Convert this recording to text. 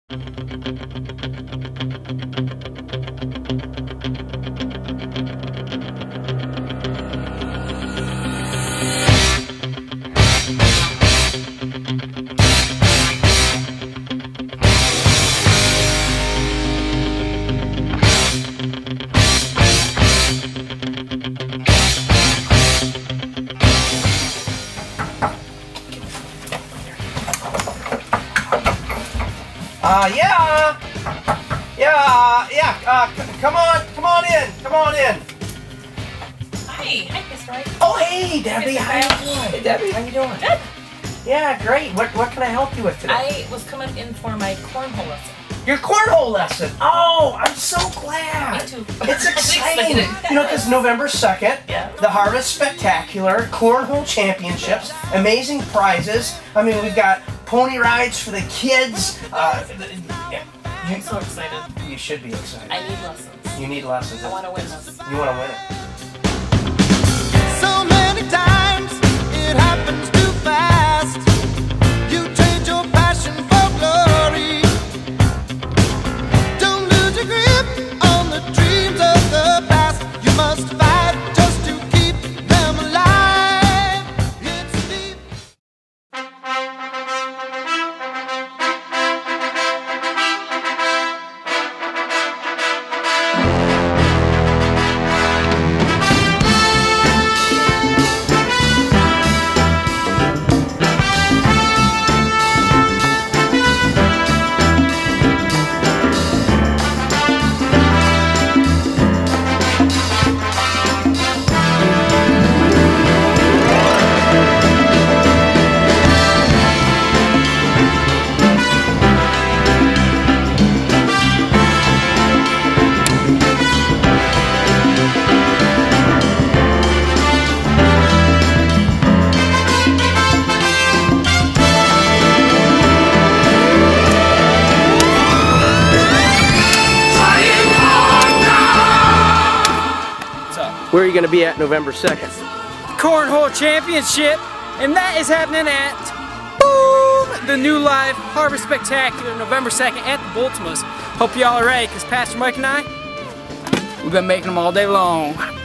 Come on in. Hi, Mr. Wright. Oh, hey, Debbie, how you doing? Hey, Debbie, how you doing? Good. Yeah, great. What can I help you with today? I was coming in for my cornhole lesson. Your cornhole lesson. Oh, I'm so glad. Me too. It's exciting. You know, because November 2nd, the Harvest Spectacular, Cornhole Championships, amazing prizes. I mean, we've got pony rides for the kids. I'm so excited. You should be excited. I need lessons. You need lessons. I want to win this. You want to win it. So many times it happens too fast. You trade your passion for glory. Don't lose your grip on the dreams of the past. You must fight just to keep them alive. It's deep. Where are you going to be at November 2nd? Cornhole Championship, and that is happening at boom, the new live Harvest Spectacular, November 2nd at the Baltimas. Hope y'all are ready, because Pastor Mike and I, we've been making them all day long.